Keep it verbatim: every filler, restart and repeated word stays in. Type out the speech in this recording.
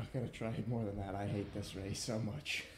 not gonna try more than that. I hate this race so much.